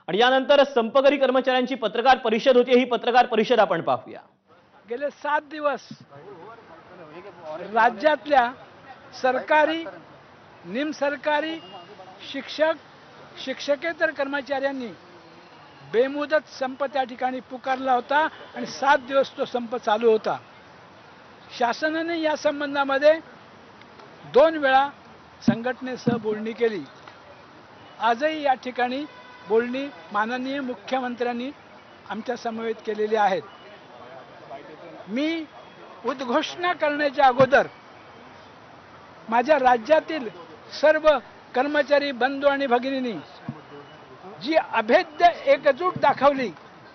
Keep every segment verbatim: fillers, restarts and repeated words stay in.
आणि यानंतर संपकरी कर्मचाऱ्यांची पत्रकार परिषद होती, ही पत्रकार परिषद आपण पाहूया। गेले सात दिवस राज्यातल्या सरकारी, निमसरकारी, शिक्षक, शिक्षकेतर कर्मचाऱ्यांनी बेमुदत संप त्या ठिकाणी पुकारला होता आणि सात दिवस तो संप चालू होता। शासनाने या संबंधामध्ये दोन वेळा संघटनेसह बोलणी केली। आजही या ठिकाणी बोलणी माननीय मुख्यमंत्र्यांनी आमच्या समवेत केलेली आहेत। मी उद्घोषणा करण्याच्या अगोदर माझ्या राज्यातील सर्व कर्मचारी बंधू आणि भगिनींनी जी अभेद्य एकजूट दाखवली,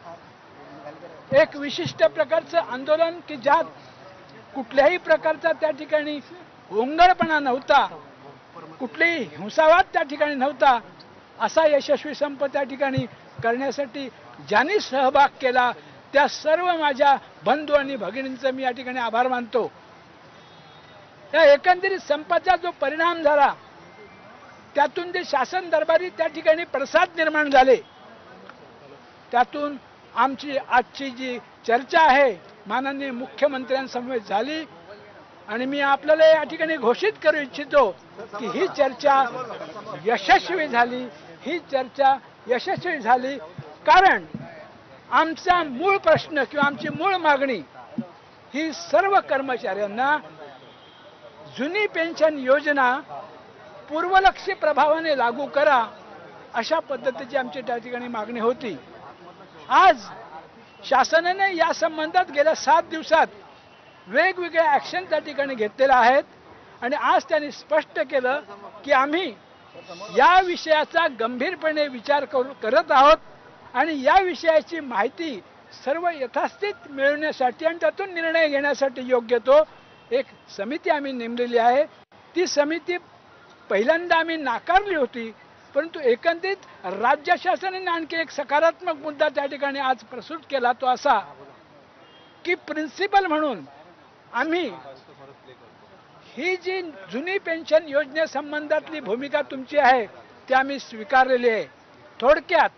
एक विशिष्ट प्रकारचं आंदोलन की ज्यात कुठल्याही प्रकारचा त्या ठिकाणी ओंगळपणा नव्हता, कुठलीही हिंसावाद त्या ठिकाणी नव्हता, असा यशस्वी संप त्या ठिकाणी करण्यासाठी ज्यांनी सहभाग केला त्या सर्व माझ्या बंधू आणि भगिनींचे मी या ठिकाणी आभार मानतो। या एकंदरीत संपाचा जो परिणाम झाला त्यातून जे शासन दरबारी त्या ठिकाणी प्रसाद निर्माण झाले, त्यातून आमची आजची जी चर्चा आहे माननीय मुख्यमंत्र्यांसमवेत झाली आणि मी आपल्याला या ठिकाणी घोषित करू इच्छितो की ही चर्चा यशस्वी झाली। ही चर्चा यशस्वी झाली कारण आमचा मूळ प्रश्न किंवा आमची मूळ मागणी ही सर्व कर्मचाऱ्यांना जुनी पेन्शन योजना पूर्वलक्षी प्रभावाने लागू करा, अशा पद्धतीची आमची त्या ठिकाणी मागणी होती। आज शासनाने या संबंधात गेल्या सात दिवसात वेगवेगळ्या ॲक्शन त्या ठिकाणी घेतलेल्या आहेत आणि आज त्यांनी स्पष्ट केलं की आम्ही या विषयाचा गंभीरपणे विचार करू करत आहोत आणि या विषयाची माहिती सर्व यथास्थित मिळवण्यासाठी आणि त्यातून निर्णय घेण्यासाठी योग्य तो एक समिती आम्ही नेमलेली आहे। ती समिती पहिल्यांदा आम्ही नाकारली होती, परंतु एकंदरीत राज्य शासनाने आणखी एक सकारात्मक मुद्दा त्या ठिकाणी आज प्रस्तुत केला, तो असा की प्रिन्सिपल म्हणून आम्ही ही जी जुनी पेन्शन योजनेसंबंधातली भूमिका तुमची आहे ती आम्ही स्वीकारलेली आहे। थोडक्यात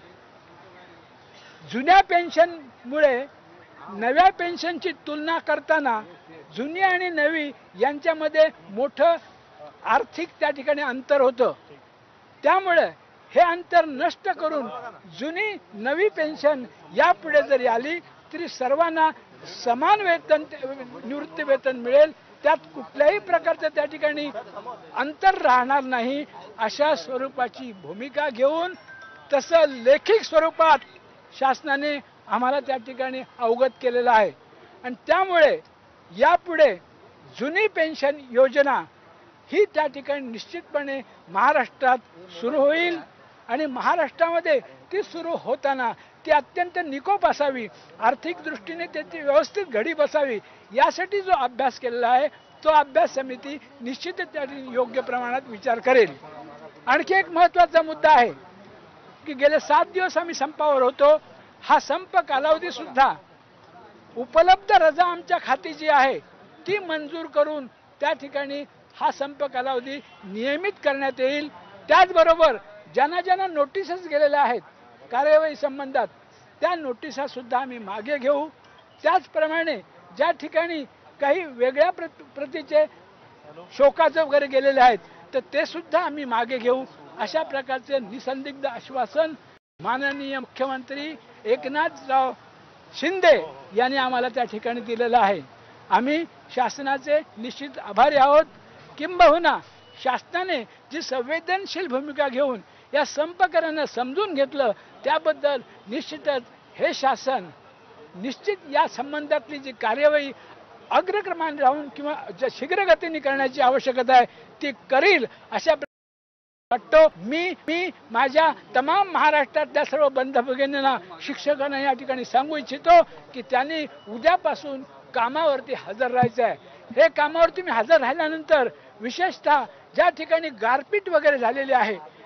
जुन्या पेन्शनमुळे नव्या पेन्शनची तुलना करताना जुनी आणि नवी यांच्यामध्ये मोठं आर्थिक त्या ठिकाणी अंतर होतं, त्यामुळे हे अंतर नष्ट करून जुनी नवी पेन्शन यापुढे जरी आली तरी सर्वांना समान वेतन निवृत्ती वेतन मिळेल, त्यात कुठल्याही प्रकारचं त्या ठिकाणी अंतर राहणार नाही, अशा स्वरूपाची भूमिका घेऊन तसं लेखिक स्वरूपात शासनाने आम्हाला त्या ठिकाणी अवगत केलेलं आहे आणि त्यामुळे यापुढे जुनी पेन्शन योजना ही त्या ठिकाणी निश्चितपणे महाराष्ट्रात सुरू होईल आणि महाराष्ट्रामध्ये ती सुरू होताना ती अत्यंत निकोप असावी, आर्थिक दृष्टीने त्याची व्यवस्थित घडी बसावी, यासाठी जो अभ्यास केलेला आहे तो अभ्यास समिती निश्चितच त्या योग्य प्रमाणात विचार करेल। आणखी एक महत्त्वाचा मुद्दा आहे की गेले सात दिवस आम्ही संपावर होतो। हा संप कालावधी सुद्धा उपलब्ध रजा आमच्या खाती जी आहे ती मंजूर करून त्या ठिकाणी हा संप कालावधी नियमित करण्यात येईल। त्याचबरोबर ज्यांना ज्यांना नोटिसेस गेलेल्या आहेत कार्यवाही संबंधात त्या नोटिसा सुद्धा आम्ही मागे घेऊ। त्याचप्रमाणे ज्या ठिकाणी काही वेगळ्या प्रतीचे शोकाचे वगैरे गेलेले आहेत तर ते सुद्धा आम्ही मागे घेऊ, अशा प्रकारचे निसंदिग्ध आश्वासन माननीय मुख्यमंत्री एकनाथराव शिंदे यांनी आम्हाला त्या ठिकाणी दिलेलं आहे। आम्ही शासनाचे निश्चित आभारी आहोत, किंबहुना शासनाने जी संवेदनशील भूमिका घेऊन या संपकरांना समजून घेतलं त्याबद्दल निश्चितच हे शासन निश्चित या संबंधातली जी कार्यवाही अग्रक्रमाने राहून किंवा शीघ्रगतीने करण्याची आवश्यकता आहे ती करील, अशा वाटतो। मी मी माझ्या तमाम महाराष्ट्रातल्या सर्व बंधू भगिनींना, शिक्षकांना या ठिकाणी सांगू इच्छितो की त्यांनी उद्यापासून कामावरती हजर राहायचं आहे। हे कामावर तुम्ही हजर राहिल्यानंतर विशेषतः ज्या ठिकाणी गारपीट वगैरे झालेली आहे,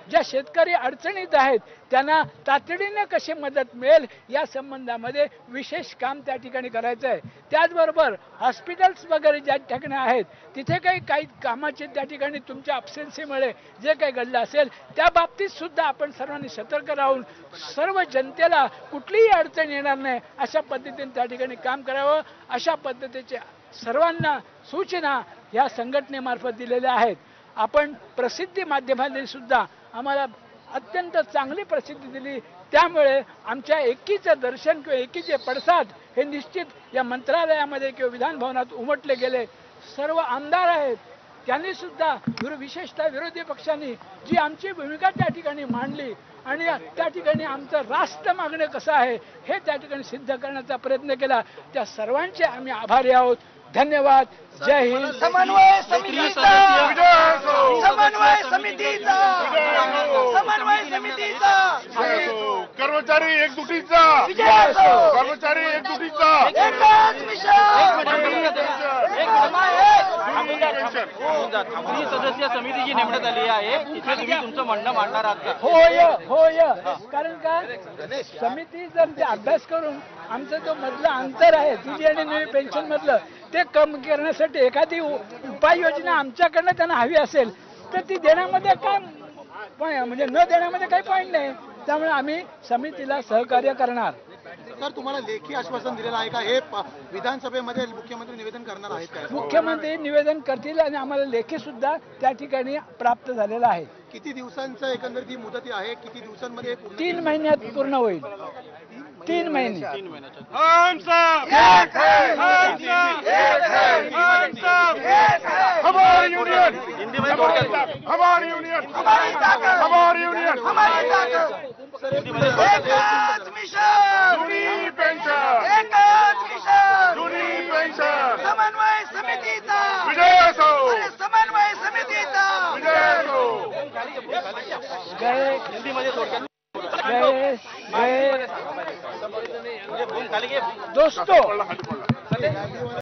ज्या शेतकरी अडचणीत आहेत त्यांना तातडीने कशी मदत मिळेल या संबंधामध्ये विशेष काम त्या ठिकाणी करायचं आहे. त्याचबरोबर हॉस्पिटल्स वगैरे ज्या ठिकाणी आहेत तिथे काही काही कामाचे त्या ठिकाणी तुमच्या अब्सेन्सीमुळे जे काही घडलं असेल त्या बाबतीत सुद्धा आपण सर्वांनी सतर्क राहून सर्व जनतेला कुठलीही अडचण येणार नाही अशा पद्धतीने त्या ठिकाणी काम करावं. अशा पद्धतीचे सर्वांना सूचना या संघटनेमार्फत दिलेल्या आहेत. आपण प्रसिद्धी माध्यमांनी सुद्धा आम्हाला अत्यंत चांगली प्रसिद्धी दिली. त्यामुळे आमच्या एकीचं दर्शन किंवा एकीचे पडसाद हे निश्चित या मंत्रालयामध्ये किंवा विधान भवनात उमटले गेले. सर्व आमदार आहेत त्यांनी सुद्धा विशेषतः विरोधी पक्षांनी जी आमची भूमिका त्या ठिकाणी मांडली आणि त्या ठिकाणी आमचं राष्ट्र मागणं कसं आहे हे त्या ठिकाणी सिद्ध करण्याचा प्रयत्न केला. त्या सर्वांचे आम्ही आभारी आहोत. धन्यवाद. जय हिंद. समन्वय समितीचा समन्वय समितीचा समन्वय समितीचा कर्मचारी एकजुटीचा कर्मचारी एकजुटीचा एकच मिशन ही सदस्य समिती जी नेमण्यात आली आहे तिथे तुम्ही तुमचं म्हणणं मांडणार आहात का? होय होय. कारण का समिती जर ते अभ्यास करून आमचं जो मधलं अंतर आहे जुनी आणि नवी पेन्शन मधलं ते कम करण्यासाठी एखादी उपाययोजना आमच्याकडनं त्यांना हवी असेल तर ती देण्यामध्ये काय म्हणजे न देण्यामध्ये काही पॉईंट नाही. त्यामुळे आम्ही समितीला सहकार्य करणार. सर तुम्हाला लेखी आश्वासन दिलेलं आहे का हे प- विधानसभेमध्ये मुख्यमंत्री निवेदन करणार आहेत का? मुख्यमंत्री निवेदन करतील आणि आम्हाला लेखी सुद्धा त्या ठिकाणी प्राप्त झालेलं आहे. किती दिवसांचं एकंदरीत ही मुदत आहे किती दिवसांमध्ये हे पूर्ण- तीन महिन्यात पूर्ण होईल. तीन महिने. हम सब हमारी यूनियन हमारी यूनियन हमारी यूनियन जुनी पेन्शन जुनी पेन्शन समन्वय समितीचा विजय असो समन्वय समितीचा विजय असो. जय हिंदीमध्ये थोडक्यात जय जय खाली घे. दोस्तों